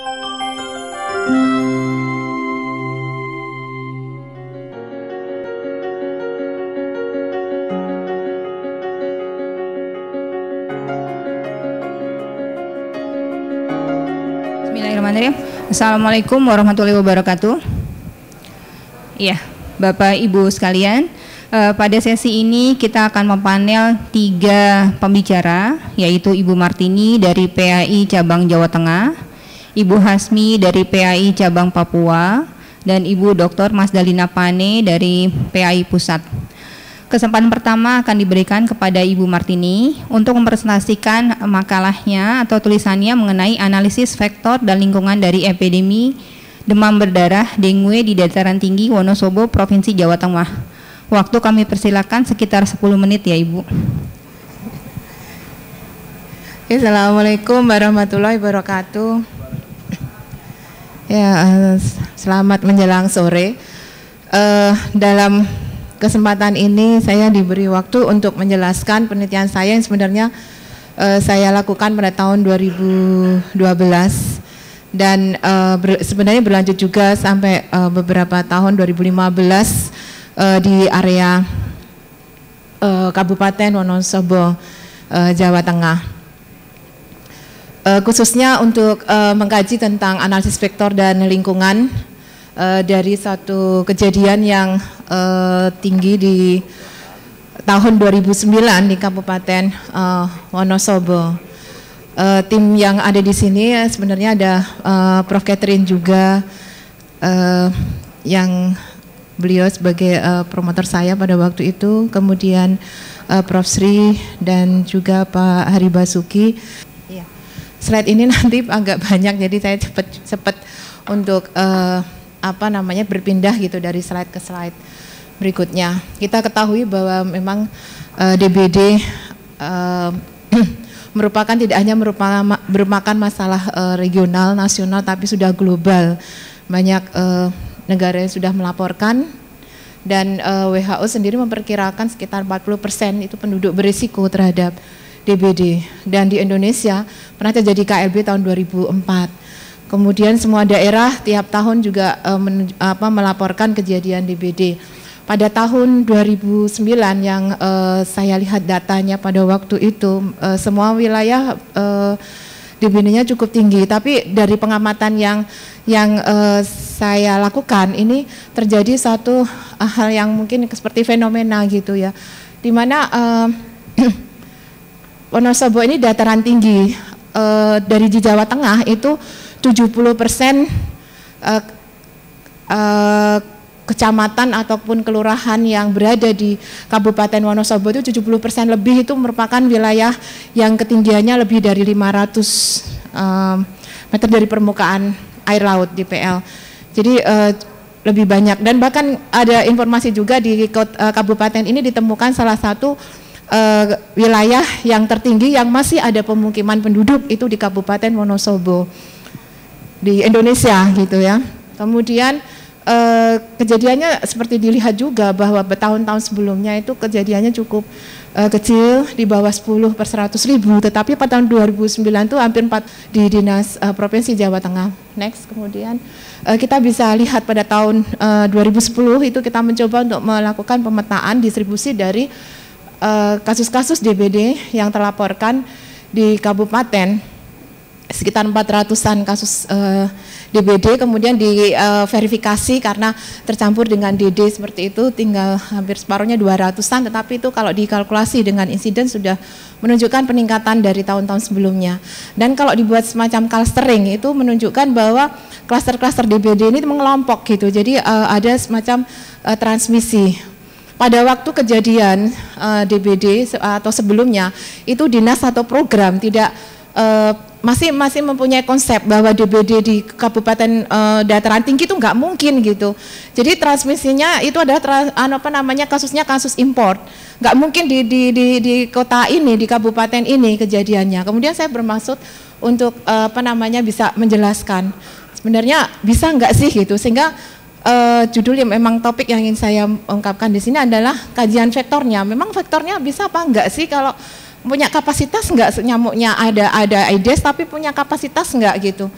Bismillahirrahmanirrahim. Assalamualaikum warahmatullahi wabarakatuh. Ya, Bapak Ibu sekalian, pada sesi ini kita akan mempanel 3 pembicara, yaitu Ibu Martini dari PAI Cabang Jawa Tengah, Ibu Hasmi dari PAI Cabang Papua, dan Ibu Dr. Mas Dalina Pane dari PAI Pusat. Kesempatan pertama akan diberikan kepada Ibu Martini untuk mempresentasikan makalahnya atau tulisannya mengenai analisis faktor dan lingkungan dari epidemi demam berdarah dengue di dataran tinggi Wonosobo, Provinsi Jawa Tengah. Waktu kami persilakan sekitar 10 menit ya Ibu. Assalamualaikum warahmatullahi wabarakatuh. Ya, selamat menjelang sore. Dalam kesempatan ini saya diberi waktu untuk menjelaskan penelitian saya yang sebenarnya saya lakukan pada tahun 2012 dan sebenarnya berlanjut juga sampai beberapa tahun 2015 di area Kabupaten Wonosobo, Jawa Tengah. Khususnya untuk mengkaji tentang analisis vektor dan lingkungan dari satu kejadian yang tinggi di tahun 2009 di Kabupaten Wonosobo. Tim yang ada di sini sebenarnya ada Prof. Catherine juga yang beliau sebagai promotor saya pada waktu itu, kemudian Prof. Sri dan juga Pak Hari Basuki. Ya. Slide ini nanti agak banyak, jadi saya cepat untuk berpindah gitu dari slide ke slide berikutnya. Kita ketahui bahwa memang DBD merupakan tidak hanya merupakan masalah regional, nasional, tapi sudah global. Banyak negara yang sudah melaporkan dan WHO sendiri memperkirakan sekitar 40% itu penduduk berisiko terhadap DBD. Dan di Indonesia pernah terjadi KLB tahun 2004. Kemudian semua daerah tiap tahun juga melaporkan kejadian DBD. Pada tahun 2009 yang saya lihat datanya pada waktu itu, semua wilayah DBD-nya cukup tinggi. Tapi dari pengamatan yang saya lakukan ini terjadi satu hal yang mungkin seperti fenomena gitu ya, di mana Wonosobo ini dataran tinggi, dari di Jawa Tengah itu 70% kecamatan ataupun kelurahan yang berada di Kabupaten Wonosobo itu 70% lebih itu merupakan wilayah yang ketinggiannya lebih dari 500 meter dari permukaan air laut DPL. Jadi lebih banyak, dan bahkan ada informasi juga di kabupaten ini ditemukan salah satu wilayah yang tertinggi yang masih ada pemukiman penduduk itu di Kabupaten Wonosobo di Indonesia gitu ya. Kemudian kejadiannya seperti dilihat juga bahwa bertahun-tahun sebelumnya itu kejadiannya cukup kecil, di bawah 10 per 100 ribu, tetapi pada tahun 2009 itu hampir 4 di Dinas Provinsi Jawa Tengah. Next, kemudian kita bisa lihat pada tahun 2010 itu kita mencoba untuk melakukan pemetaan distribusi dari kasus-kasus DBD yang terlaporkan di kabupaten, sekitar 400-an kasus DBD, kemudian diverifikasi karena tercampur dengan DD seperti itu, tinggal hampir separuhnya 200-an, tetapi itu kalau dikalkulasi dengan insiden sudah menunjukkan peningkatan dari tahun-tahun sebelumnya. Dan kalau dibuat semacam clustering itu menunjukkan bahwa klaster-klaster DBD ini mengelompok gitu, jadi ada semacam transmisi. Pada waktu kejadian DBD atau sebelumnya itu dinas atau program tidak masih mempunyai konsep bahwa DBD di kabupaten dataran tinggi itu nggak mungkin gitu. Jadi transmisinya itu adalah kasusnya kasus import. Nggak mungkin di kota ini, di kabupaten ini kejadiannya. Kemudian saya bermaksud untuk bisa menjelaskan sebenarnya bisa nggak sih gitu, sehingga judul yang memang topik yang ingin saya ungkapkan di sini adalah kajian vektornya. Memang vektornya bisa apa enggak sih, kalau punya kapasitas enggak nyamuknya ada Aedes tapi punya kapasitas enggak gitu.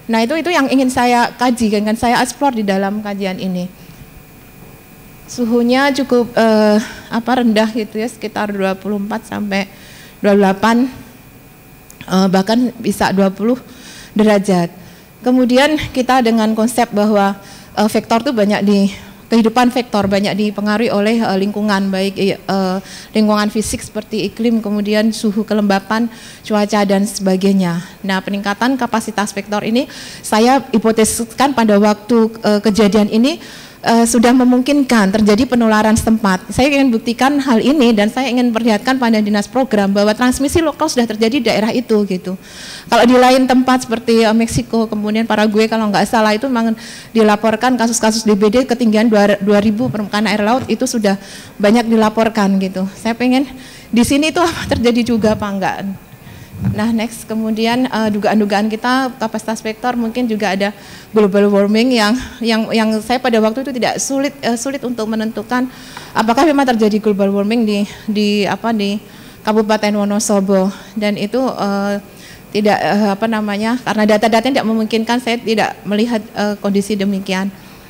Nah itu yang ingin saya kaji, ingin saya explore di dalam kajian ini. Suhunya cukup rendah gitu ya, sekitar 24 sampai 28, bahkan bisa 20 derajat. Kemudian kita dengan konsep bahwa vektor itu banyak di kehidupan vektor banyak dipengaruhi oleh lingkungan, baik lingkungan fisik seperti iklim, kemudian suhu, kelembapan, cuaca dan sebagainya. Nah, peningkatan kapasitas vektor ini saya hipotesiskan pada waktu kejadian ini sudah memungkinkan terjadi penularan setempat. Saya ingin buktikan hal ini dan saya ingin perlihatkan pada dinas program bahwa transmisi lokal sudah terjadi di daerah itu gitu. Kalau di lain tempat seperti Meksiko, kemudian Paraguay kalau nggak salah itu memang dilaporkan kasus-kasus DBD ketinggian 2000 permukaan air laut itu sudah banyak dilaporkan gitu. Saya pengen di sini itu terjadi juga apa enggak. Nah, next, kemudian dugaan-dugaan kita kapasitas vektor mungkin juga ada global warming yang saya pada waktu itu tidak sulit untuk menentukan apakah memang terjadi global warming di Kabupaten Wonosobo, dan itu tidak karena data-data tidak memungkinkan, saya tidak melihat kondisi demikian.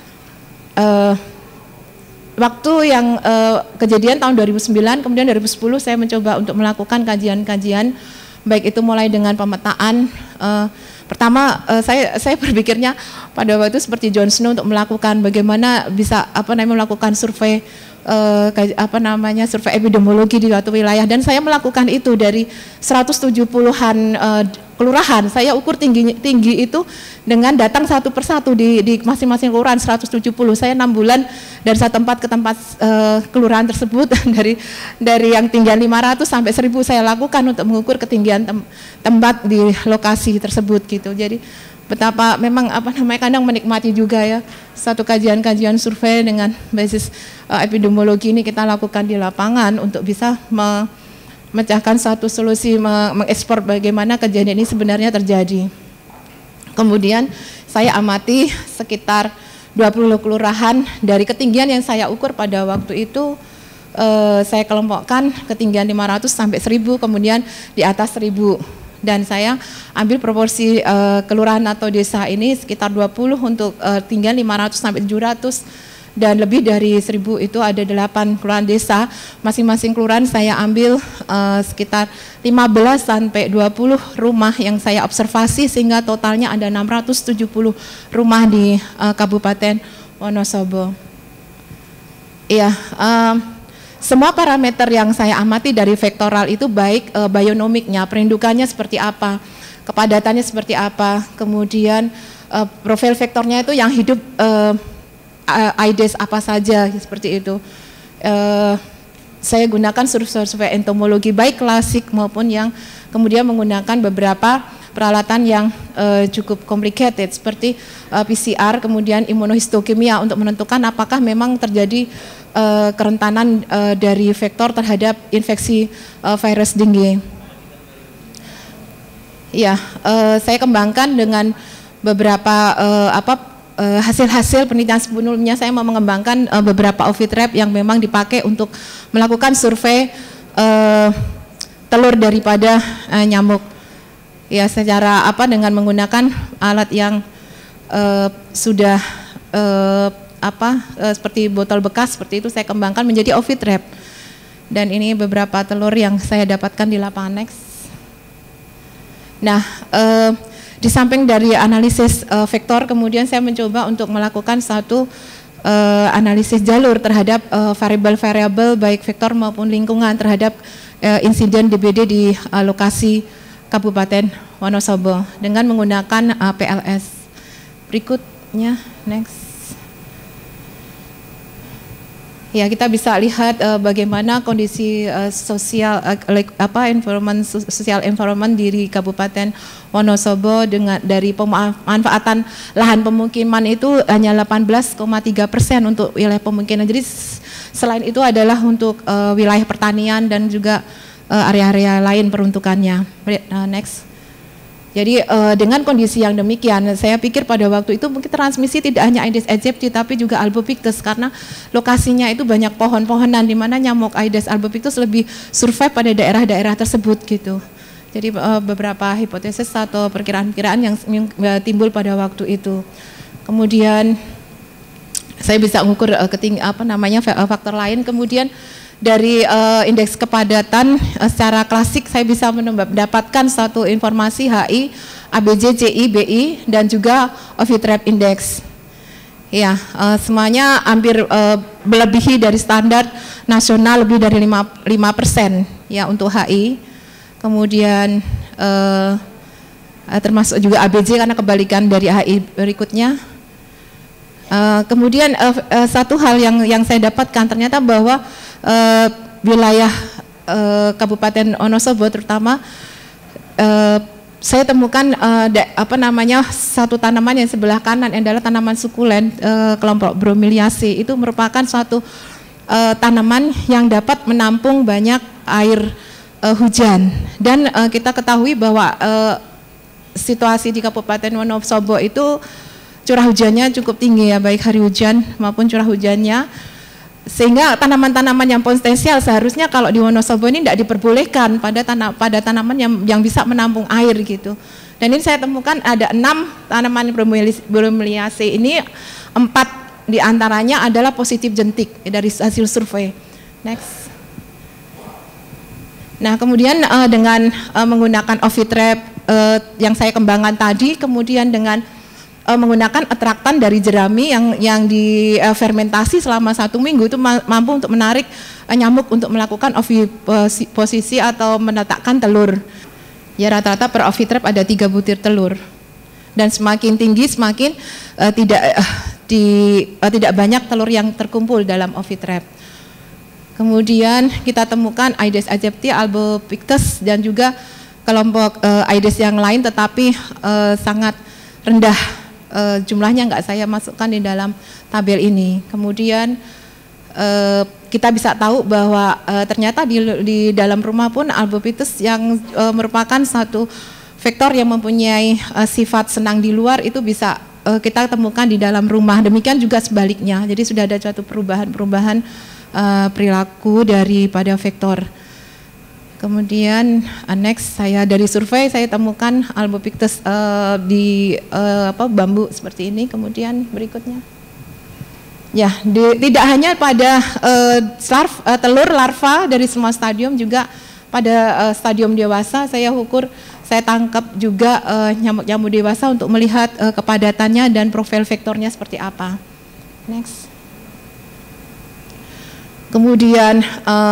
Waktu yang kejadian tahun 2009 kemudian 2010 saya mencoba untuk melakukan kajian-kajian, baik itu mulai dengan pemetaan. Pertama saya berpikirnya pada waktu itu seperti John Snow untuk melakukan bagaimana bisa melakukan survei survei epidemiologi di suatu wilayah, dan saya melakukan itu dari 170-an kelurahan. Saya ukur tinggi itu dengan datang satu persatu di masing-masing kelurahan 170. Saya 6 bulan dari satu tempat ke tempat kelurahan tersebut dari yang tinggian 500 sampai 1000 saya lakukan untuk mengukur ketinggian tempat di lokasi tersebut gitu. Jadi betapa memang kadang menikmati juga ya satu kajian-kajian survei dengan basis epidemiologi ini kita lakukan di lapangan untuk bisa memecahkan satu solusi, mengekspor bagaimana kejadian ini sebenarnya terjadi. Kemudian saya amati sekitar 20 kelurahan dari ketinggian yang saya ukur pada waktu itu, saya kelompokkan ketinggian 500 sampai 1000, kemudian di atas 1000. Dan saya ambil proporsi kelurahan atau desa ini sekitar 20 untuk tinggian 500 sampai 700, dan lebih dari 1000 itu ada 8 kelurahan desa. Masing-masing kelurahan saya ambil sekitar 15 sampai 20 rumah yang saya observasi, sehingga totalnya ada 670 rumah di Kabupaten Wonosobo. Iya. Semua parameter yang saya amati dari vektoral itu baik bionomiknya, perindukannya seperti apa, kepadatannya seperti apa, kemudian profil vektornya itu yang hidup Aedes apa saja seperti itu. Saya gunakan survei entomologi baik klasik maupun yang kemudian menggunakan beberapa peralatan yang cukup complicated seperti PCR, kemudian imunohistokimia untuk menentukan apakah memang terjadi kerentanan dari vektor terhadap infeksi virus dengue. Ya, saya kembangkan dengan beberapa hasil-hasil penelitian sebelumnya. Saya mau mengembangkan beberapa ovitrap yang memang dipakai untuk melakukan survei telur daripada nyamuk. Ya, secara dengan menggunakan alat yang sudah seperti botol bekas seperti itu, saya kembangkan menjadi ovitrap. Dan ini beberapa telur yang saya dapatkan di lapangan Next. Nah, di samping dari analisis vektor, kemudian saya mencoba untuk melakukan satu analisis jalur terhadap variabel-variabel baik vektor maupun lingkungan terhadap insiden DBD di lokasi Kabupaten Wonosobo dengan menggunakan PLS. Berikutnya, next. Ya, kita bisa lihat bagaimana kondisi sosial environment di Kabupaten Wonosobo dari pemanfaatan lahan pemukiman itu hanya 18,3% untuk wilayah pemukiman. Jadi selain itu adalah untuk wilayah pertanian dan juga area-area lain peruntukannya. Next. Jadi dengan kondisi yang demikian, saya pikir pada waktu itu mungkin transmisi tidak hanya Aedes aegypti tapi juga albopictus, karena lokasinya itu banyak pohon-pohonan di mana nyamuk Aedes albopictus lebih survive pada daerah-daerah tersebut gitu. Jadi beberapa hipotesis atau perkiraan-perkiraan yang timbul pada waktu itu. Kemudian saya bisa mengukur faktor lain. Kemudian dari indeks kepadatan secara klasik saya bisa mendapatkan satu informasi HI, ABJ, CI, BI dan juga Ovitrep Index. Ya, semuanya hampir melebihi dari standar nasional lebih dari 5% ya untuk HI. Kemudian termasuk juga ABJ karena kebalikan dari HI berikutnya. Kemudian satu hal yang saya dapatkan ternyata bahwa wilayah Kabupaten Wonosobo terutama saya temukan satu tanaman yang sebelah kanan adalah tanaman sukulen kelompok Bromeliaceae. Itu merupakan suatu tanaman yang dapat menampung banyak air hujan dan kita ketahui bahwa situasi di Kabupaten Wonosobo itu curah hujannya cukup tinggi ya, baik hari hujan maupun curah hujannya, sehingga tanaman-tanaman yang potensial seharusnya kalau di Wonosobo ini tidak diperbolehkan pada tanaman yang bisa menampung air gitu. Dan ini saya temukan ada 6 tanaman Bromeliaceae ini, 4 diantaranya adalah positif jentik dari hasil survei. Next. Nah, kemudian dengan menggunakan Ovitrep yang saya kembangkan tadi, kemudian dengan menggunakan atraktan dari jerami yang difermentasi selama 1 minggu itu mampu untuk menarik nyamuk untuk melakukan oviposisi atau meletakkan telur. Ya, rata-rata per Ovitrep ada 3 butir telur. Dan semakin tinggi semakin tidak banyak telur yang terkumpul dalam Ovitrep. Kemudian kita temukan Aedes aegypti, Albopictus dan juga kelompok Aedes yang lain, tetapi sangat rendah jumlahnya, nggak saya masukkan di dalam tabel ini. Kemudian kita bisa tahu bahwa ternyata di dalam rumah pun Albopictus yang merupakan satu vektor yang mempunyai sifat senang di luar itu bisa kita temukan di dalam rumah. Demikian juga sebaliknya. Jadi sudah ada suatu perubahan perilaku daripada vektor. Kemudian next, saya dari survei saya temukan Albopictus di bambu seperti ini. Kemudian berikutnya, ya tidak hanya pada telur larva dari semua stadium, juga pada stadium dewasa saya tangkap juga nyamuk-nyamuk dewasa untuk melihat kepadatannya dan profil vektornya seperti apa. Next. Kemudian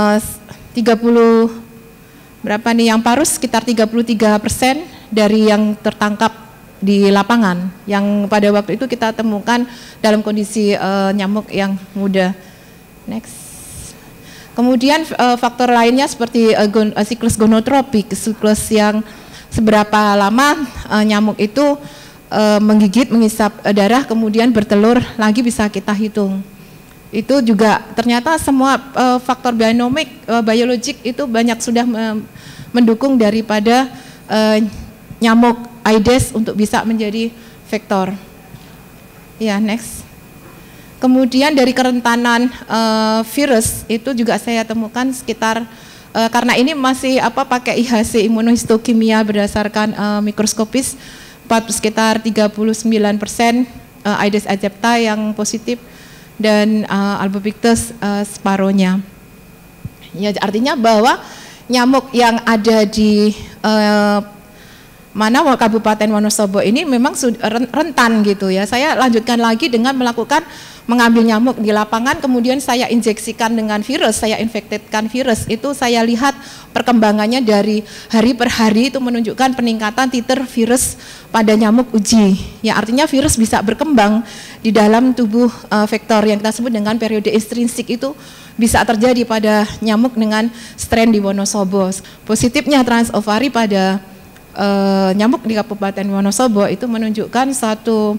yang parus sekitar 33% dari yang tertangkap di lapangan, yang pada waktu itu kita temukan dalam kondisi nyamuk yang muda. Next. Kemudian faktor lainnya seperti siklus gonotropik, siklus yang seberapa lama nyamuk itu menggigit, menghisap darah, kemudian bertelur lagi bisa kita hitung. Itu juga ternyata semua faktor biologik itu banyak sudah mendukung daripada nyamuk Aedes untuk bisa menjadi vektor. Ya, next. Kemudian dari kerentanan virus itu juga saya temukan sekitar karena ini masih pakai IHC imunohistokimia berdasarkan mikroskopis, sekitar 39% Aedes aegypti yang positif dan Albopictus separohnya. Ya, artinya bahwa nyamuk yang ada di Kabupaten Wonosobo ini memang rentan gitu ya. Saya lanjutkan lagi dengan mengambil nyamuk di lapangan, kemudian saya injeksikan dengan virus, saya infektedkan virus. Itu saya lihat perkembangannya dari hari per hari, itu menunjukkan peningkatan titer virus pada nyamuk uji. Ya, artinya virus bisa berkembang di dalam tubuh vektor yang kita sebut dengan periode intrinsik, itu bisa terjadi pada nyamuk dengan strain di Wonosobo. Positifnya transovari pada nyamuk di Kabupaten Wonosobo itu menunjukkan satu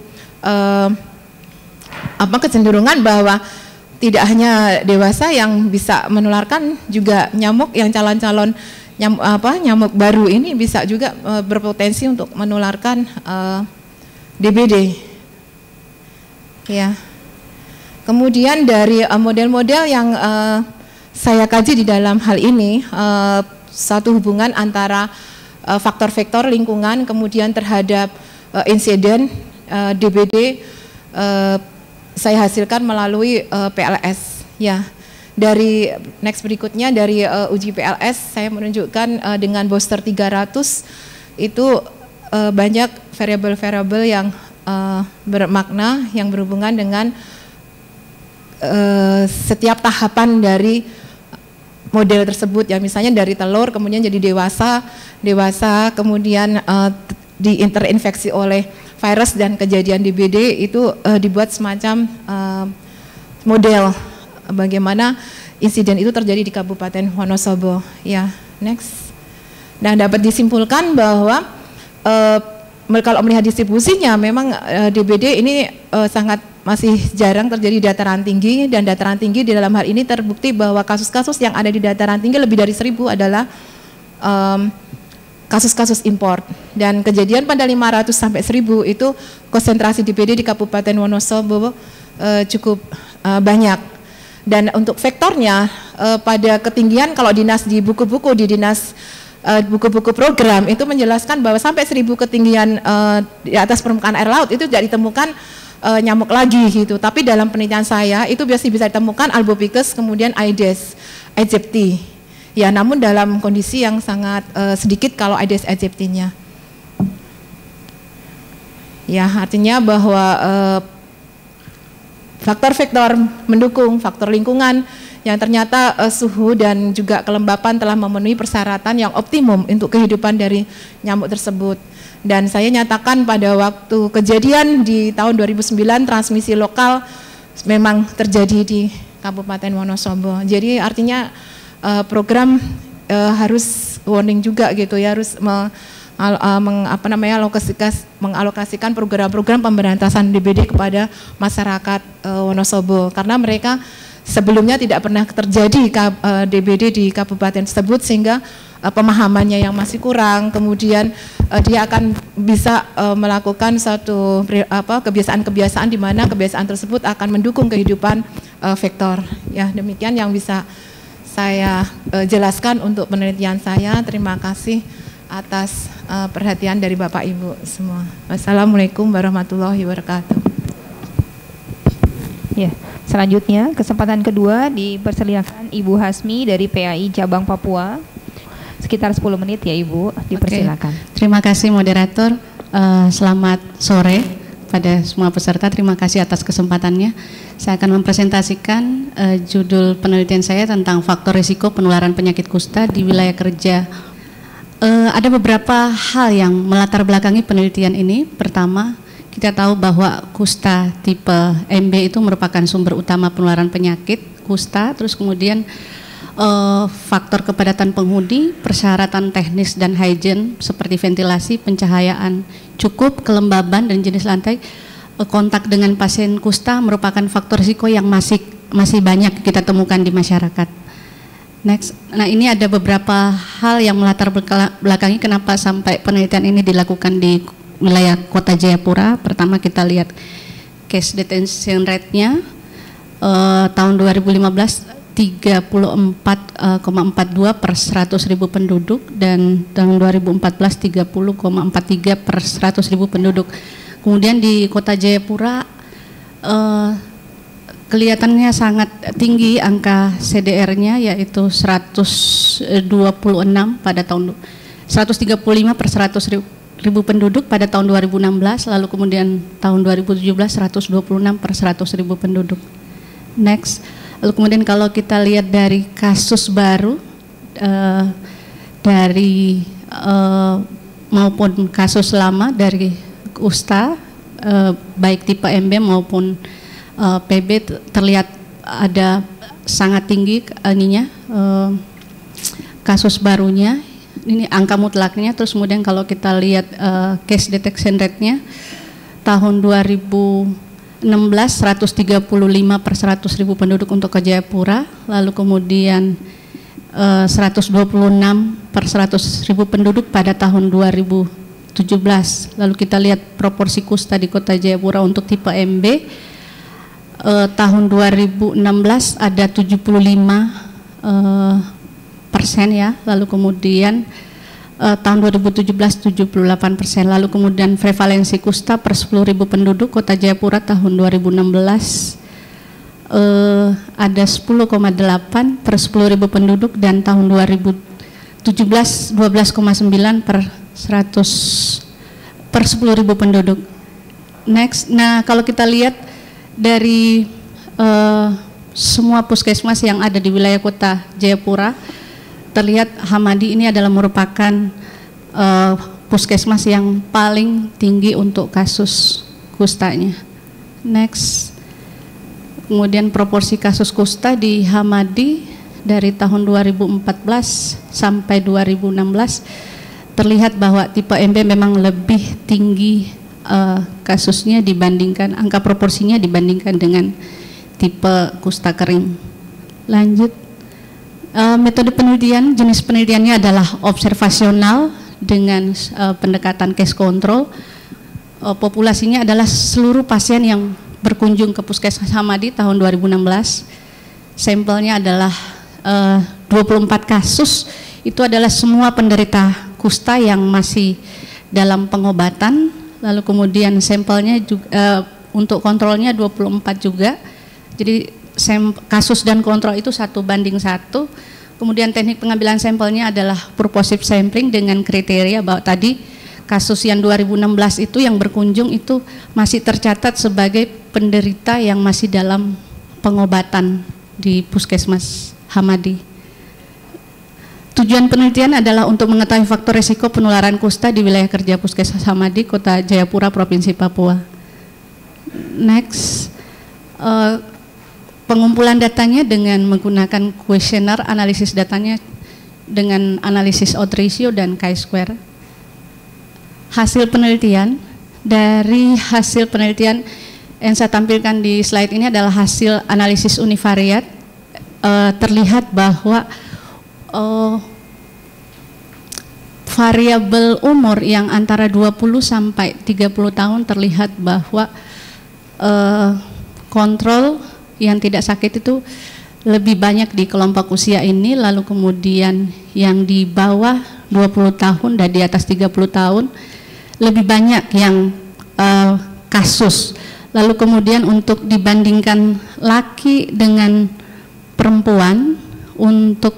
kecenderungan bahwa tidak hanya dewasa yang bisa menularkan, juga nyamuk yang calon-calon nyamuk baru ini bisa juga berpotensi untuk menularkan DBD. Ya. Kemudian dari model-model yang saya kaji di dalam hal ini, satu hubungan antara faktor-faktor lingkungan, kemudian terhadap insiden DBD saya hasilkan melalui PLS. Ya, dari next berikutnya dari uji PLS saya menunjukkan dengan booster 300 itu banyak variabel-variabel yang bermakna yang berhubungan dengan setiap tahapan dari model tersebut, ya, misalnya dari telur kemudian jadi dewasa kemudian diinterinfeksi oleh virus dan kejadian DBD itu dibuat semacam model bagaimana insiden itu terjadi di Kabupaten Wonosobo. Ya, next. Nah, dapat disimpulkan bahwa kalau melihat distribusinya memang DBD ini sangat masih jarang terjadi di dataran tinggi, dan dataran tinggi di dalam hal ini terbukti bahwa kasus-kasus yang ada di dataran tinggi lebih dari 1000 adalah kasus-kasus impor, dan kejadian pada 500 sampai 1000 itu konsentrasi DBD di Kabupaten Wonosobo cukup banyak. Dan untuk vektornya pada ketinggian kalau dinas di buku-buku di dinas buku-buku program itu menjelaskan bahwa sampai 1000 ketinggian di atas permukaan air laut itu tidak ditemukan nyamuk lagi gitu. Tapi dalam penelitian saya itu biasanya bisa ditemukan Albopicus kemudian Aedes aegypti. Ya, namun dalam kondisi yang sangat sedikit kalau Aedes aegypti-nya. Ya, artinya bahwa faktor-faktor mendukung, faktor lingkungan yang ternyata suhu dan juga kelembapan telah memenuhi persyaratan yang optimum untuk kehidupan dari nyamuk tersebut. Dan saya nyatakan pada waktu kejadian di tahun 2009 transmisi lokal memang terjadi di Kabupaten Wonosobo. Jadi artinya program harus warning juga gitu ya, harus mengalokasikan program-program pemberantasan DBD kepada masyarakat Wonosobo, karena mereka sebelumnya tidak pernah terjadi DBD di kabupaten tersebut, sehingga pemahamannya yang masih kurang, kemudian dia akan bisa melakukan suatu kebiasaan-kebiasaan di mana kebiasaan tersebut akan mendukung kehidupan vektor. Ya, demikian yang bisa saya jelaskan untuk penelitian saya. Terima kasih atas perhatian dari Bapak Ibu semua. Wassalamualaikum warahmatullahi wabarakatuh. Ya, selanjutnya kesempatan kedua dipersilakan Ibu Hasmi dari PAI Cabang Papua. Sekitar 10 menit ya Ibu, dipersilakan. Oke. Terima kasih moderator. Selamat sore pada semua peserta. Terima kasih atas kesempatannya. Saya akan mempresentasikan judul penelitian saya tentang faktor risiko penularan penyakit kusta di wilayah kerja. Ada beberapa hal yang melatar belakangi penelitian ini. Pertama, kita tahu bahwa kusta tipe MB itu merupakan sumber utama penularan penyakit kusta. Terus kemudian faktor kepadatan penghuni, persyaratan teknis dan hygiene seperti ventilasi, pencahayaan cukup, kelembaban dan jenis lantai, kontak dengan pasien kusta merupakan faktor risiko yang masih banyak kita temukan di masyarakat. Next. Nah, ini ada beberapa hal yang melatar belakangi kenapa sampai penelitian ini dilakukan di wilayah Kota Jayapura. Pertama kita lihat case detection rate-nya tahun 2015 34,42 per 100.000 penduduk, dan tahun 2014 30,43 per 100.000 penduduk. Kemudian di Kota Jayapura kelihatannya sangat tinggi angka CDR-nya, yaitu 126 pada tahun 135 per 100.000 penduduk pada tahun 2016, lalu kemudian tahun 2017 126 per 100.000 penduduk. Next. Lalu kemudian kalau kita lihat dari kasus baru dari maupun kasus lama dari kusta baik tipe MB maupun PB terlihat ada sangat tinggi kasus barunya, ini angka mutlaknya. Terus kemudian kalau kita lihat case detection rate-nya tahun 2016 135 per 100.000 penduduk untuk ke Jayapura, lalu kemudian 126 per 100.000 penduduk pada tahun 2017. Lalu kita lihat proporsi kusta di Kota Jayapura untuk tipe MB tahun 2016 ada 75% ya, lalu kemudian tahun 2017 78%. Lalu kemudian prevalensi kusta per 10.000 penduduk Kota Jayapura tahun 2016 ada 10,8 per 10.000 penduduk, dan tahun 2017 12,9 per 10.000 penduduk. Next, nah kalau kita lihat dari semua puskesmas yang ada di wilayah Kota Jayapura, terlihat Hamadi ini adalah merupakan puskesmas yang paling tinggi untuk kasus kustanya. Next. Kemudian proporsi kasus kusta di Hamadi dari tahun 2014 sampai 2016 terlihat bahwa tipe MB memang lebih tinggi kasusnya dibandingkan, angka proporsinya dibandingkan dengan tipe kusta kering. Lanjut. Metode penelitian, jenis penelitiannya adalah observasional dengan pendekatan case control. Populasinya adalah seluruh pasien yang berkunjung ke Puskesmas Hamadi tahun 2016. Sampelnya adalah 24 kasus. Itu adalah semua penderita kusta yang masih dalam pengobatan. Lalu kemudian sampelnya juga, untuk kontrolnya 24 juga. Jadi kasus dan kontrol itu 1:1. Kemudian teknik pengambilan sampelnya adalah purposive sampling dengan kriteria bahwa tadi kasus yang 2016 itu yang berkunjung itu masih tercatat sebagai penderita yang masih dalam pengobatan di Puskesmas Hamadi. Tujuan penelitian adalah untuk mengetahui faktor risiko penularan kusta di wilayah kerja Puskesmas Hamadi, Kota Jayapura, Provinsi Papua. Next, pengumpulan datanya dengan menggunakan kuesioner, analisis datanya dengan analisis odds ratio dan chi-square. Hasil penelitian, dari hasil penelitian yang saya tampilkan di slide ini adalah hasil analisis univariat. Terlihat bahwa variabel umur yang antara 20 sampai 30 tahun terlihat bahwa kontrol yang tidak sakit itu lebih banyak di kelompok usia ini. Lalu kemudian yang di bawah 20 tahun dan di atas 30 tahun lebih banyak yang kasus. Lalu kemudian untuk dibandingkan laki dengan perempuan, untuk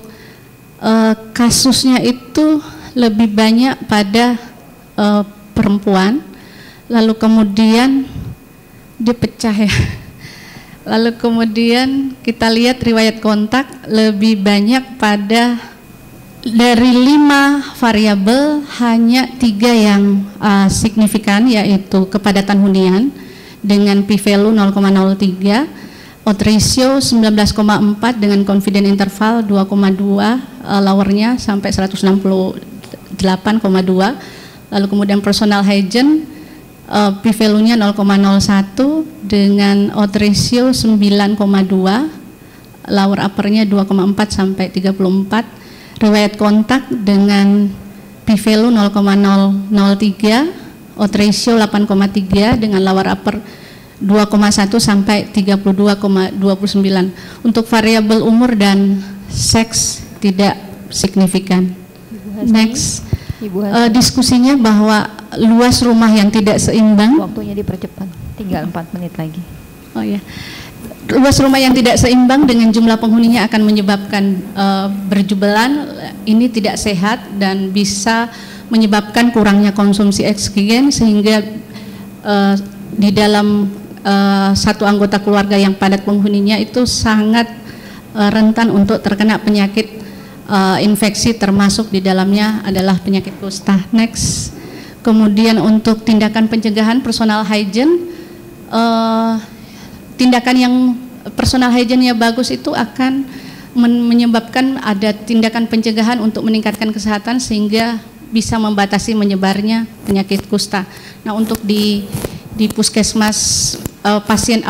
kasusnya itu lebih banyak pada perempuan. Lalu kemudian dipecah ya. Lalu kemudian kita lihat riwayat kontak lebih banyak pada, dari 5 variabel hanya 3 yang signifikan, yaitu kepadatan hunian dengan p-value 0,03, odds ratio 19,4 dengan confidence interval 2,2, lowernya sampai 168,2. Lalu kemudian personal hygiene, p-value-nya 0,01 dengan odds ratio 9,2, lower uppernya 2,4 sampai 34. Riwayat kontak dengan p-value 0,003, odds ratio 8,3 dengan lower upper 2,1 sampai 32,29. Untuk variabel umur dan seks tidak signifikan. Next, diskusinya bahwa luas rumah yang tidak seimbang. Waktunya dipercepat, tinggal 4 menit lagi. Oh ya. Luas rumah yang tidak seimbang dengan jumlah penghuninya akan menyebabkan berjubelan. Ini tidak sehat dan bisa menyebabkan kurangnya konsumsi oksigen, sehingga di dalam satu anggota keluarga yang padat penghuninya itu sangat rentan untuk terkena penyakit infeksi, termasuk di dalamnya adalah penyakit kusta. Next. Kemudian untuk tindakan pencegahan personal hygiene, tindakan yang personal hygiene-nya bagus itu akan menyebabkan ada tindakan pencegahan untuk meningkatkan kesehatan sehingga bisa membatasi menyebarnya penyakit kusta. Nah, untuk di puskesmas pasien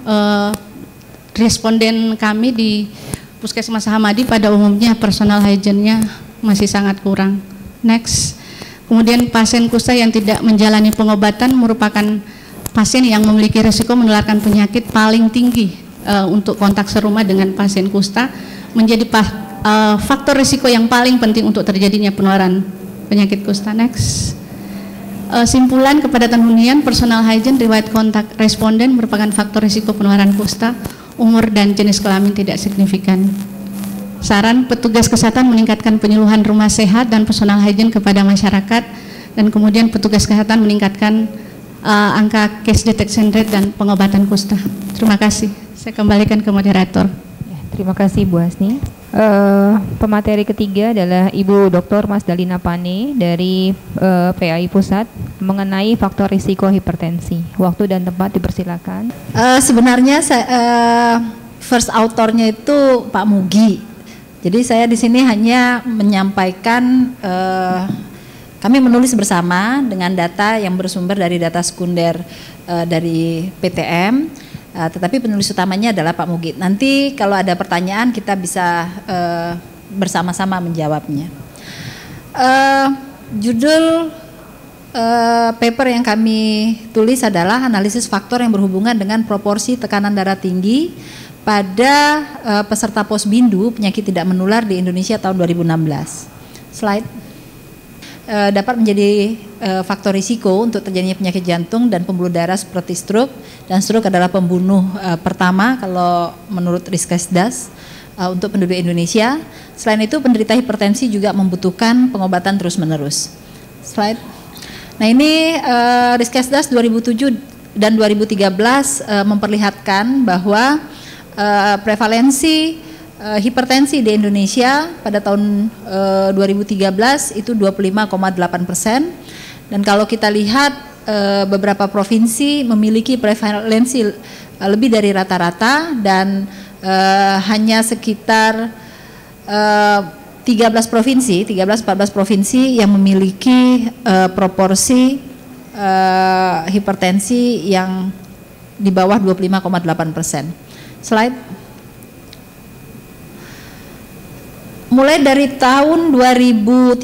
responden kami di Puskesmas Hamadi pada umumnya personal hygiene-nya masih sangat kurang. Next. Kemudian pasien kusta yang tidak menjalani pengobatan merupakan pasien yang memiliki risiko menularkan penyakit paling tinggi untuk kontak serumah dengan pasien kusta, menjadi faktor risiko yang paling penting untuk terjadinya penularan penyakit kusta. Next. Simpulan kepadatan hunian, personal hygiene, riwayat kontak responden merupakan faktor risiko penularan kusta, umur dan jenis kelamin tidak signifikan. Saran petugas kesehatan meningkatkan penyuluhan rumah sehat dan personal hygiene kepada masyarakat, dan kemudian petugas kesehatan meningkatkan angka case detection rate dan pengobatan kusta. Terima kasih. Saya kembalikan ke moderator. Ya, terima kasih Bu Hasni. Pemateri ketiga adalah Ibu Dr. Mas Dalina Pane dari PAI Pusat mengenai faktor risiko hipertensi. Waktu dan tempat dipersilakan. Sebenarnya first authornya itu Pak Mugi. Jadi saya di sini hanya menyampaikan kami menulis bersama dengan data yang bersumber dari data sekunder dari PTM. Tetapi penulis utamanya adalah Pak Mugi. Nanti kalau ada pertanyaan kita bisa bersama-sama menjawabnya. Judul paper yang kami tulis adalah analisis faktor yang berhubungan dengan proporsi tekanan darah tinggi pada peserta posbindu penyakit tidak menular di Indonesia tahun 2016. Slide. Dapat menjadi faktor risiko untuk terjadinya penyakit jantung dan pembuluh darah seperti stroke, dan stroke adalah pembunuh pertama kalau menurut Riskesdas untuk penduduk Indonesia. Selain itu penderita hipertensi juga membutuhkan pengobatan terus-menerus. Slide. Nah ini Riskesdas 2007 dan 2013 memperlihatkan bahwa prevalensi hipertensi di Indonesia pada tahun 2013 itu 25,8%, dan kalau kita lihat beberapa provinsi memiliki prevalensi lebih dari rata-rata, dan hanya sekitar 13-14 provinsi yang memiliki proporsi hipertensi yang di bawah 25,8%. Slide. Mulai dari tahun 2013,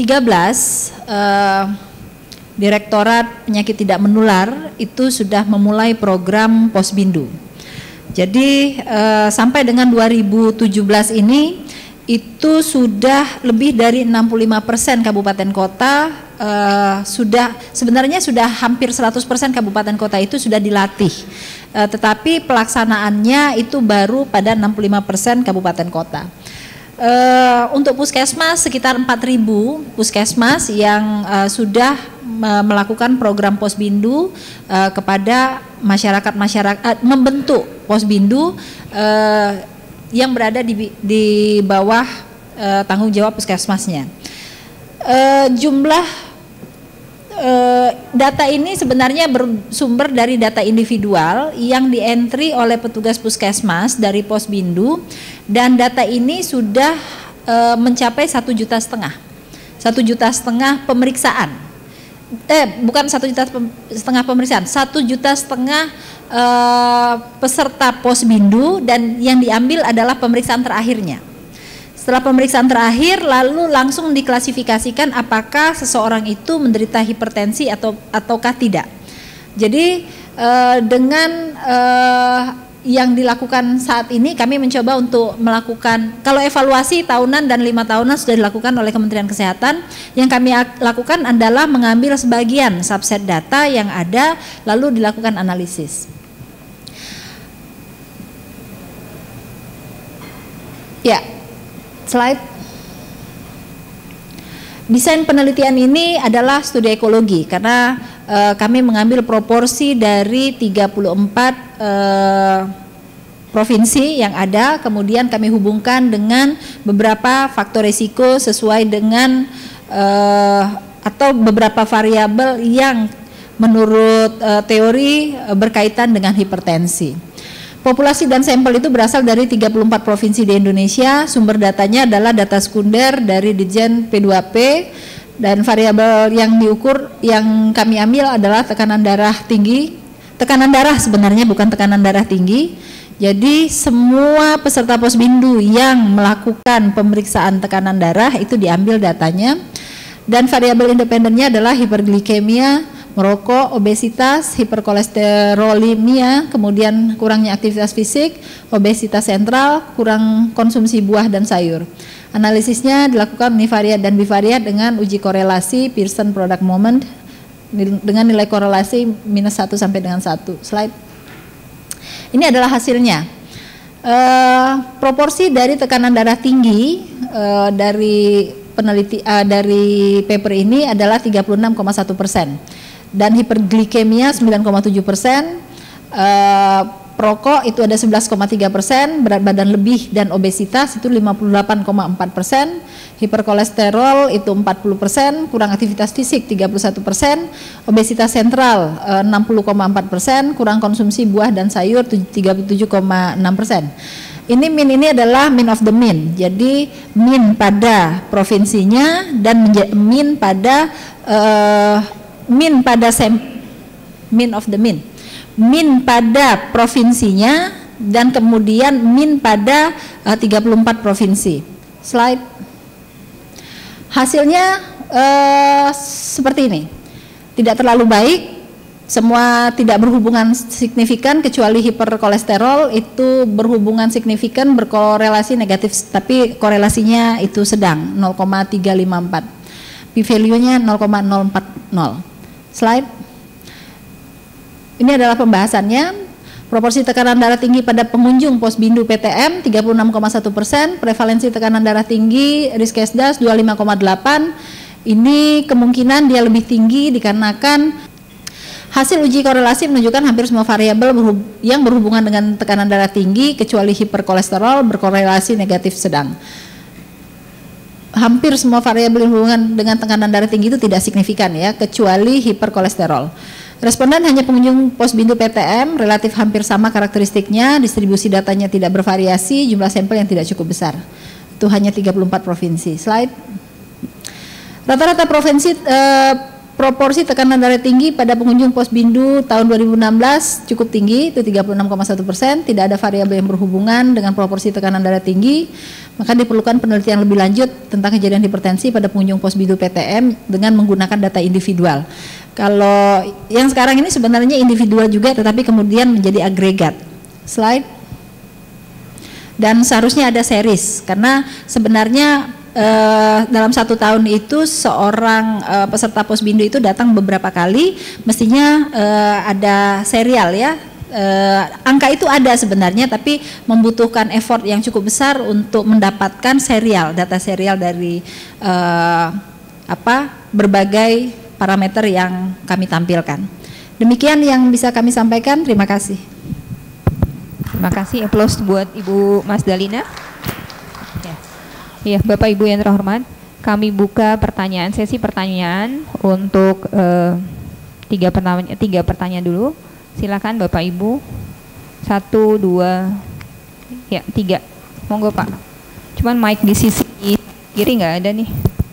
Direktorat Penyakit Tidak Menular itu sudah memulai program posbindu. Jadi sampai dengan 2017 ini itu sudah lebih dari 65% kabupaten kota sebenarnya sudah hampir 100% kabupaten kota itu sudah dilatih. Tetapi pelaksanaannya itu baru pada 65% kabupaten kota. Untuk puskesmas sekitar 4.000 puskesmas yang sudah melakukan program posbindu kepada masyarakat membentuk posbindu yang berada di bawah tanggung jawab puskesmasnya. Jumlah data ini sebenarnya bersumber dari data individual yang di-entry oleh petugas puskesmas dari posbindu, dan data ini sudah mencapai 1,5 juta. 1,5 juta pemeriksaan. Bukan 1,5 juta pemeriksaan, 1,5 juta peserta posbindu, dan yang diambil adalah pemeriksaan terakhirnya. Setelah pemeriksaan terakhir, lalu langsung diklasifikasikan apakah seseorang itu menderita hipertensi ataukah tidak. Jadi dengan yang dilakukan saat ini, kami mencoba untuk melakukan, kalau evaluasi tahunan dan 5 tahunan sudah dilakukan oleh Kementerian Kesehatan. Yang kami lakukan adalah mengambil sebagian subset data yang ada, lalu dilakukan analisis. Ya. Slide. Desain penelitian ini adalah studi ekologi karena kami mengambil proporsi dari 34 provinsi yang ada, kemudian kami hubungkan dengan beberapa faktor risiko sesuai dengan atau beberapa variabel yang menurut teori berkaitan dengan hipertensi. Populasi dan sampel itu berasal dari 34 provinsi di Indonesia. Sumber datanya adalah data sekunder dari Ditjen P2P, dan variabel yang diukur yang kami ambil adalah tekanan darah tinggi. Tekanan darah sebenarnya bukan tekanan darah tinggi. Jadi semua peserta posbindu yang melakukan pemeriksaan tekanan darah itu diambil datanya, dan variabel independennya adalah hiperglikemia, merokok, obesitas, hiperkolesterolemia, kemudian kurangnya aktivitas fisik, obesitas sentral, kurang konsumsi buah dan sayur. Analisisnya dilakukan univariat dan bivariat dengan uji korelasi Pearson Product Moment dengan nilai korelasi -1 sampai dengan 1. Slide. Ini adalah hasilnya. Proporsi dari tekanan darah tinggi dari dari paper ini adalah 36,1% dan hiperglikemia 9,7%. Perokok itu ada 11,3%, berat badan lebih dan obesitas itu 58,4%, hiperkolesterol itu 40%, kurang aktivitas fisik 31%, obesitas sentral 60,4%, kurang konsumsi buah dan sayur 37,6%. Ini mean ini adalah mean of the mean, jadi mean pada provinsinya dan mean pada mean of the mean. Min pada provinsinya dan kemudian min pada 34 provinsi. Slide. Hasilnya seperti ini. Tidak terlalu baik, semua tidak berhubungan signifikan kecuali hiperkolesterol itu berhubungan signifikan berkorelasi negatif, tapi korelasinya itu sedang 0,354. P-value-nya 0,040. Slide. Ini adalah pembahasannya. Proporsi tekanan darah tinggi pada pengunjung Posbindu PTM 36,1%, prevalensi tekanan darah tinggi Riskesdas 25,8%. Ini kemungkinan dia lebih tinggi dikarenakan hasil uji korelasi menunjukkan hampir semua variabel yang berhubungan dengan tekanan darah tinggi kecuali hiperkolesterol berkorelasi negatif sedang. Hampir semua variabel yang berhubungan dengan tekanan darah tinggi itu tidak signifikan ya, kecuali hiperkolesterol. Responden hanya pengunjung Posbindu PTM, relatif hampir sama karakteristiknya, distribusi datanya tidak bervariasi, jumlah sampel yang tidak cukup besar. Itu hanya 34 provinsi. Slide. Rata-rata provinsi proporsi tekanan darah tinggi pada pengunjung Posbindu tahun 2016 cukup tinggi, itu 36,1%, tidak ada variabel yang berhubungan dengan proporsi tekanan darah tinggi, maka diperlukan penelitian lebih lanjut tentang kejadian hipertensi pada pengunjung Posbindu PTM dengan menggunakan data individual. Kalau yang sekarang ini sebenarnya individual juga tetapi kemudian menjadi agregat. Slide. Dan seharusnya ada series karena sebenarnya dalam 1 tahun itu seorang peserta Posbindu itu datang beberapa kali, mestinya ada serial ya. Angka itu ada sebenarnya tapi membutuhkan effort yang cukup besar untuk mendapatkan serial, data serial dari berbagai parameter yang kami tampilkan. Demikian yang bisa kami sampaikan. Terima kasih. Terima kasih. Applause buat Ibu Mas Dalina. Ya, Bapak Ibu yang terhormat, kami buka sesi pertanyaan untuk 3 pertanyaan dulu. Silakan Bapak Ibu. 1, 2, ya 3. Monggo Pak. Cuman mic di sisi kiri nggak ada nih.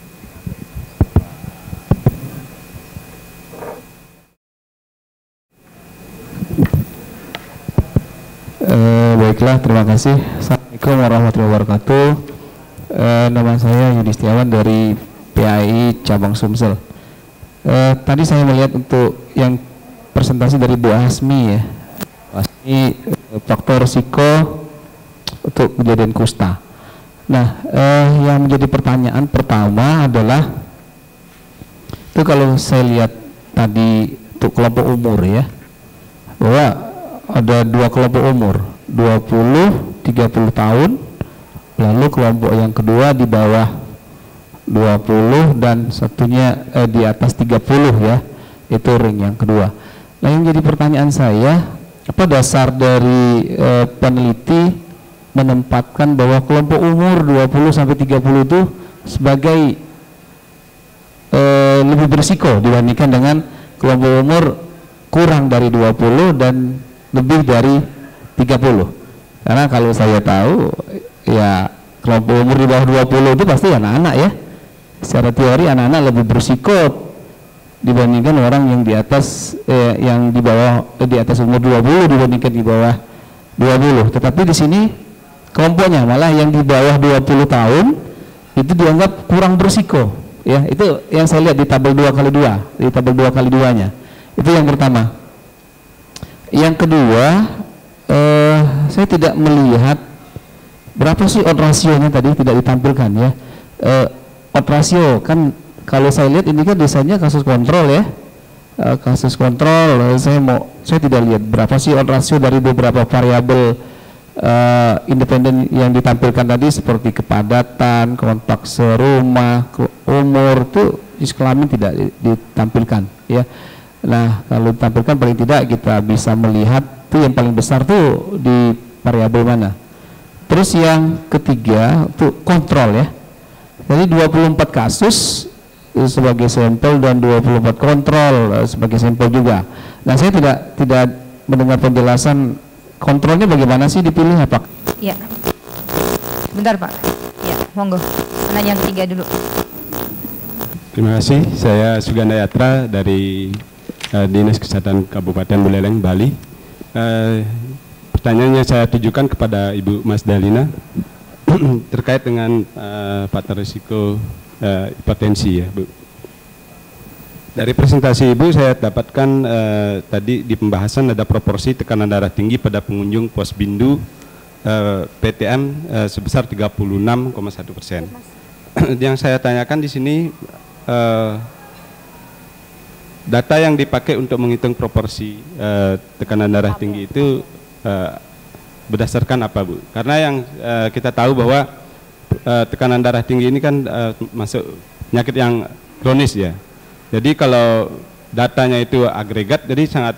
Baiklah, terima kasih. Assalamualaikum warahmatullahi wabarakatuh. Nama saya Yudi Setiawan dari PAI Cabang Sumsel. Tadi saya melihat untuk yang presentasi dari Bu Asmi ya, Asmi faktor risiko untuk kejadian kusta. Nah, yang menjadi pertanyaan pertama adalah itu kalau saya lihat tadi untuk kelompok umur ya, bahwa ada 2 kelompok umur, 20-30 tahun, lalu kelompok yang kedua di bawah 20 dan satunya di atas 30 ya, itu ring yang kedua. Nah, yang jadi pertanyaan saya, apa dasar dari peneliti menempatkan bahwa kelompok umur 20-30 itu sebagai lebih berisiko dibandingkan dengan kelompok umur kurang dari 20 dan lebih dari 30? Karena kalau saya tahu ya kelompok umur di bawah 20 itu pasti anak-anak ya. Secara teori anak-anak lebih berisiko dibandingkan orang yang di atas yang di bawah di atas umur 20 dibandingkan di bawah 20. Tetapi di sini kelompoknya malah yang di bawah 20 tahun itu dianggap kurang berisiko ya. Itu yang saya lihat di tabel 2x2, di tabel 2x2-nya. Itu yang pertama. Yang kedua, saya tidak melihat berapa sih odd rasionya tadi tidak ditampilkan ya. Odd rasio kan kalau saya lihat ini kan desainnya kasus kontrol ya. Kasus kontrol saya tidak lihat berapa sih odd rasio dari beberapa variabel independen yang ditampilkan tadi seperti kepadatan, kontak serumah, umur, itu jenis kelamin tidak ditampilkan ya. Nah, kalau ditampilkan paling tidak kita bisa melihat tuh yang paling besar tuh di variabel mana. Terus yang ketiga tuh kontrol ya. Jadi 24 kasus sebagai sampel dan 24 kontrol sebagai sampel juga. Nah, saya tidak mendengar penjelasan kontrolnya bagaimana sih dipilih apa? Ya, bentar Pak. Ya, monggo. Nanya yang ketiga dulu. Terima kasih. Saya Suganda Yatra dari Dinas Kesehatan Kabupaten Buleleng, Bali. Pertanyaannya saya tujukan kepada Ibu Mas Dalina terkait dengan faktor risiko hipertensi ya, Bu. Dari presentasi Ibu saya dapatkan tadi di pembahasan ada proporsi tekanan darah tinggi pada pengunjung posbindu PTM sebesar 36,1%. Yang saya tanyakan di sini data yang dipakai untuk menghitung proporsi tekanan darah tinggi itu berdasarkan apa, Bu? Karena yang kita tahu bahwa tekanan darah tinggi ini kan masuk penyakit yang kronis ya. Jadi kalau datanya itu agregat, jadi sangat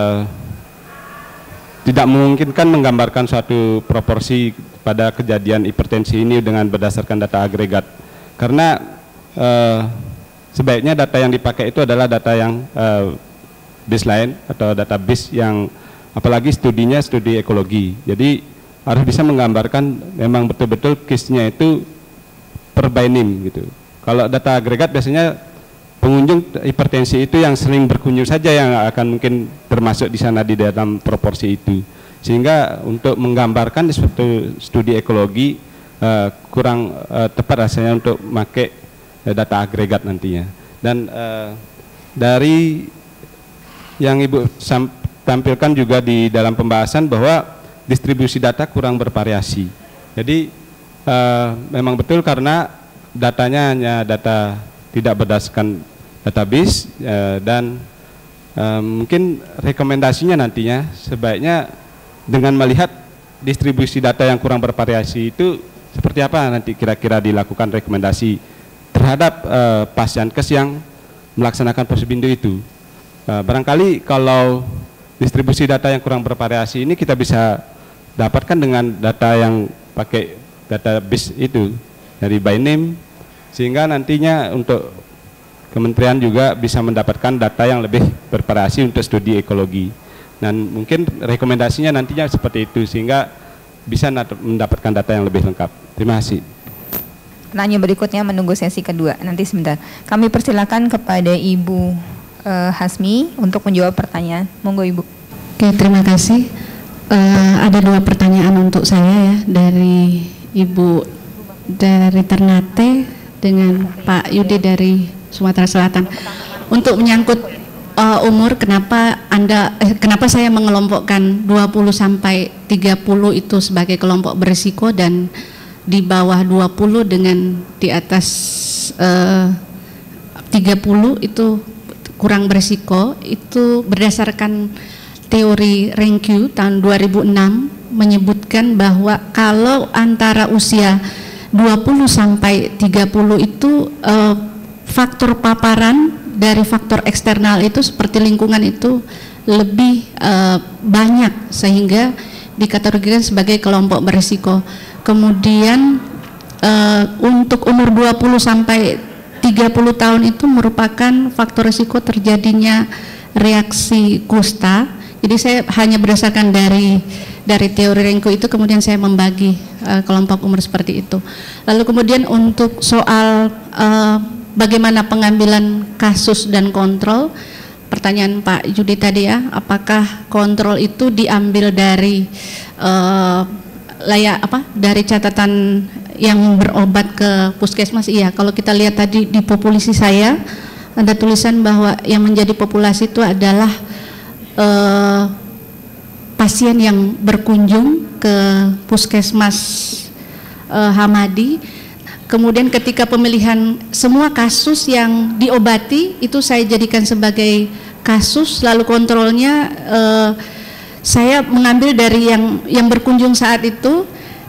tidak memungkinkan menggambarkan suatu proporsi pada kejadian hipertensi ini dengan berdasarkan data agregat. Karena sebaiknya data yang dipakai itu adalah data yang baseline atau database yang apalagi studinya studi ekologi. Jadi harus bisa menggambarkan memang betul-betul case-nya itu per by name gitu. Kalau data agregat biasanya pengunjung hipertensi itu yang sering berkunjung saja yang akan mungkin termasuk di sana di dalam proporsi itu. Sehingga untuk menggambarkan di suatu studi ekologi kurang tepat rasanya untuk memakai data agregat nantinya. Dan dari yang Ibu tampilkan juga di dalam pembahasan bahwa distribusi data kurang bervariasi. Jadi memang betul karena datanya hanya data tidak berdasarkan database dan mungkin rekomendasinya nantinya sebaiknya dengan melihat distribusi data yang kurang bervariasi itu seperti apa nanti kira-kira dilakukan rekomendasi terhadap pasienkes yang melaksanakan posbindu itu. Barangkali kalau distribusi data yang kurang bervariasi ini kita bisa dapatkan dengan data yang pakai database itu dari by name, sehingga nantinya untuk kementerian juga bisa mendapatkan data yang lebih bervariasi untuk studi ekologi. Dan mungkin rekomendasinya nantinya seperti itu sehingga bisa mendapatkan data yang lebih lengkap. Terima kasih. Nanya berikutnya menunggu sesi kedua. Nanti sebentar. Kami persilakan kepada Ibu Hasmi untuk menjawab pertanyaan. Monggo Ibu. Oke, terima kasih. Ada 2 pertanyaan untuk saya ya dari Ibu dari Ternate dengan Pak Yudi dari Sumatera Selatan. Untuk menyangkut umur, kenapa saya mengelompokkan 20 sampai 30 itu sebagai kelompok berisiko dan di bawah 20 dengan di atas 30 itu kurang berisiko. Itu berdasarkan teori Renku tahun 2006 menyebutkan bahwa kalau antara usia 20 sampai 30 itu faktor paparan dari faktor eksternal itu seperti lingkungan itu lebih banyak sehingga dikategorikan sebagai kelompok berisiko. Kemudian untuk umur 20 sampai 30 tahun itu merupakan faktor risiko terjadinya reaksi kusta. Jadi saya hanya berdasarkan dari teori Renku itu kemudian saya membagi kelompok umur seperti itu. Lalu kemudian untuk soal bagaimana pengambilan kasus dan kontrol, pertanyaan Pak Yudi tadi ya, apakah kontrol itu diambil dari dari catatan yang berobat ke puskesmas? Iya, kalau kita lihat tadi di populasi saya ada tulisan bahwa yang menjadi populasi itu adalah pasien yang berkunjung ke puskesmas Hamadi. Kemudian ketika pemilihan semua kasus yang diobati itu saya jadikan sebagai kasus, lalu kontrolnya saya mengambil dari yang berkunjung saat itu,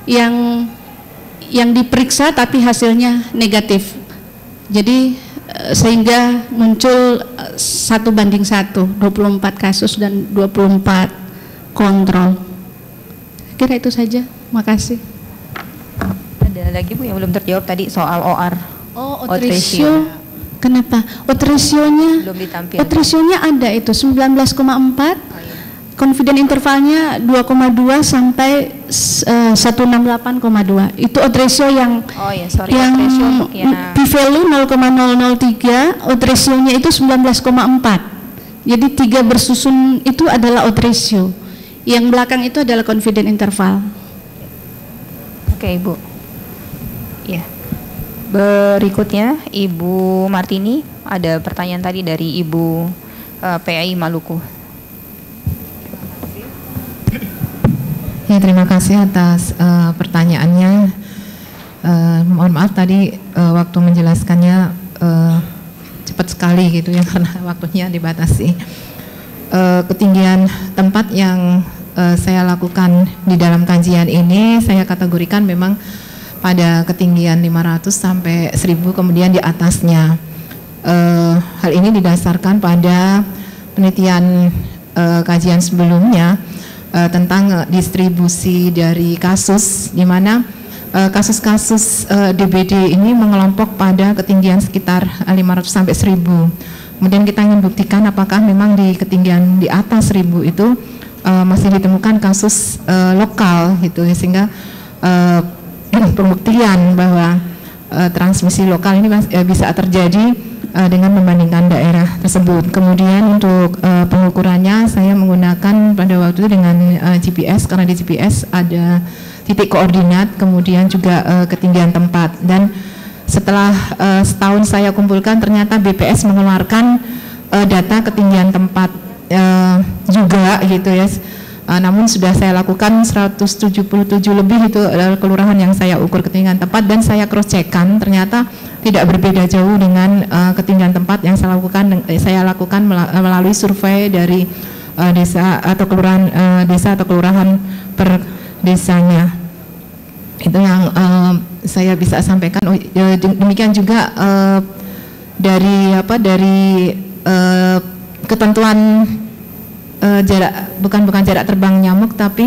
yang diperiksa tapi hasilnya negatif. Jadi sehingga muncul 1:1, 24 kasus dan 24 kontrol. Kira itu saja. Makasih. Ada lagi Bu yang belum terjawab tadi soal OR. Oh, odds ratio. Kenapa? Odds ratio-nya belum ditampilkan. Odds ratio-nya ada itu 19,4. Confident intervalnya 2,2 sampai 168,2. Itu odds ratio yang yang p-value 0,003, odds ratio-nya itu 19,4. Jadi 3 bersusun itu adalah odds ratio. Yang belakang itu adalah confident interval. Oke, Ibu. Ya. Berikutnya Ibu Martini, ada pertanyaan tadi dari Ibu PAI Maluku. Ya, terima kasih atas pertanyaannya. Mohon maaf tadi waktu menjelaskannya cepat sekali gitu ya karena waktunya dibatasi. Ketinggian tempat yang saya lakukan di dalam kajian ini saya kategorikan memang pada ketinggian 500 sampai 1000 kemudian di atasnya. Hal ini didasarkan pada penelitian kajian sebelumnya tentang distribusi dari kasus, di mana kasus-kasus DBD ini mengelompok pada ketinggian sekitar 500 sampai 1000. Kemudian kita ingin buktikan apakah memang di ketinggian di atas 1000 itu masih ditemukan kasus lokal gitu, sehingga pembuktian bahwa transmisi lokal ini bisa terjadi dengan membandingkan daerah tersebut. Kemudian untuk pengukurannya saya menggunakan pada waktu itu dengan GPS, karena di GPS ada titik koordinat, kemudian juga ketinggian tempat. Dan setelah setahun saya kumpulkan, ternyata BPS mengeluarkan data ketinggian tempat juga gitu ya. Namun sudah saya lakukan 177 lebih itu adalah kelurahan yang saya ukur ketinggian tempat, dan saya cross checkkan ternyata tidak berbeda jauh dengan ketinggian tempat yang saya lakukan melalui survei dari desa atau kelurahan desa atau kelurahan per desanya. Itu yang saya bisa sampaikan. Demikian juga dari ketentuan jarak, bukan jarak terbang nyamuk, tapi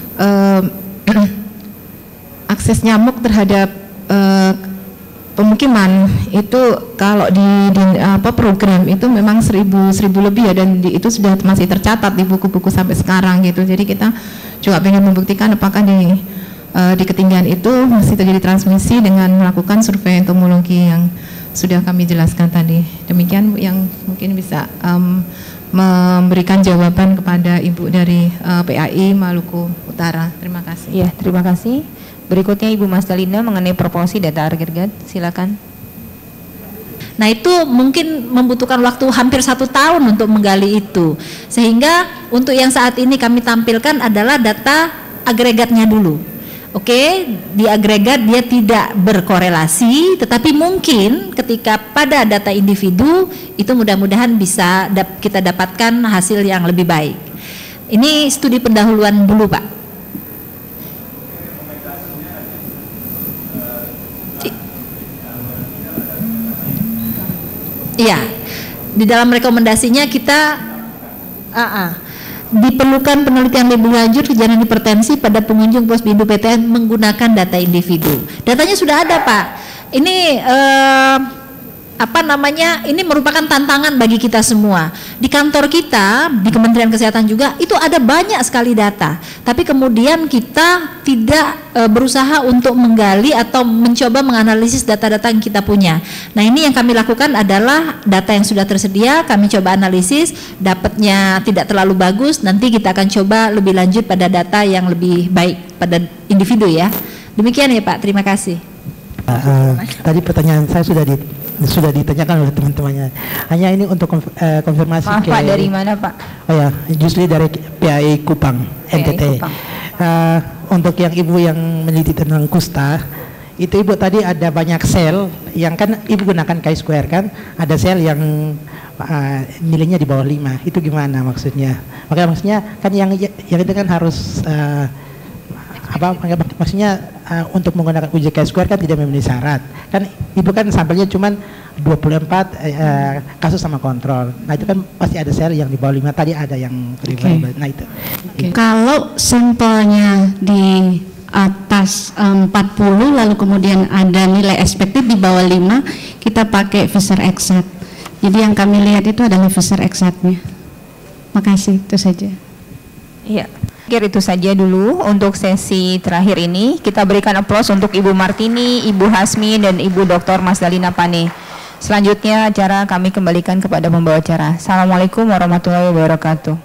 akses nyamuk terhadap pemukiman itu kalau di program itu memang 1000 lebih ya, dan itu sudah masih tercatat di buku-buku sampai sekarang gitu. Jadi kita juga ingin membuktikan apakah di ketinggian itu masih terjadi transmisi dengan melakukan survei entomologi yang sudah kami jelaskan tadi. Demikian yang mungkin bisa memberikan jawaban kepada Ibu dari PAI Maluku Utara. Terima kasih. Ya, terima kasih. Berikutnya Ibu Mas Dalina mengenai proporsi data agregat, silakan. Nah, itu mungkin membutuhkan waktu hampir 1 tahun untuk menggali itu, sehingga untuk yang saat ini kami tampilkan adalah data agregatnya dulu. Oke, di agregat dia tidak berkorelasi, tetapi mungkin ketika pada data individu itu mudah-mudahan bisa kita dapatkan hasil yang lebih baik. Ini studi pendahuluan dulu, Pak. Iya, di dalam rekomendasinya kita diperlukan penelitian lebih lanjut kejadian hipertensi pada pengunjung posbindu PTN menggunakan data individu. Datanya sudah ada, Pak. Ini ini merupakan tantangan bagi kita semua. Di kantor kita, di Kementerian Kesehatan juga itu ada banyak sekali data. Tapi kemudian kita tidak berusaha untuk menggali atau mencoba menganalisis data-data yang kita punya. Nah, ini yang kami lakukan adalah data yang sudah tersedia, kami coba analisis, dapatnya tidak terlalu bagus, nanti kita akan coba lebih lanjut pada data yang lebih baik pada individu ya. Demikian ya Pak, terima kasih. Tadi pertanyaan saya sudah ditanyakan oleh teman-temannya. Hanya ini untuk konfirmasi. Maaf Pak, dari mana Pak? Oh ya, justru dari PAI Kupang, NTT. Untuk yang ibu yang meneliti tentang kusta, itu Ibu tadi ada banyak sel yang kan Ibu gunakan chi-square kan, ada sel yang nilainya di bawah 5, itu gimana maksudnya? Makanya maksudnya kan yang itu kan harus maksudnya untuk menggunakan uji chi-square kan tidak memenuhi syarat. Kan Ibu kan sampelnya cuman 24 kasus sama kontrol. Nah itu kan pasti ada sel yang di bawah 5, tadi ada yang reversible. Nah itu. Kalau sampelnya di atas 40 lalu kemudian ada nilai ekspektif di bawah 5, kita pakai Fisher exact. Jadi yang kami lihat itu adalah Fisher exactnya. Makasih, itu saja. Iya. Akhir itu saja dulu untuk sesi terakhir ini. Kita berikan aplaus untuk Ibu Martini, Ibu Hasmi, dan Ibu Dr. Mas Dalina Pane. Selanjutnya acara kami kembalikan kepada pembawa acara. Assalamualaikum warahmatullahi wabarakatuh.